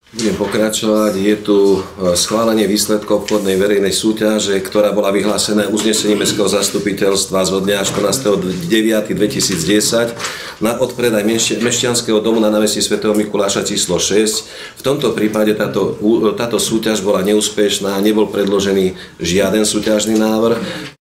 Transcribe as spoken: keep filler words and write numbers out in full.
Budem pokračovať. Je tu schválenie výsledkov obchodnej verejnej súťaže, ktorá bola vyhlásená uznesením Mestského zastupiteľstva zo dňa štrnásteho deviateho dvetisícdesať na odpredaj Mešťanského domu na námestí svätého Mikuláša číslo šesť. V tomto prípade táto, táto súťaž bola neúspešná, nebol predložený žiaden súťažný návrh.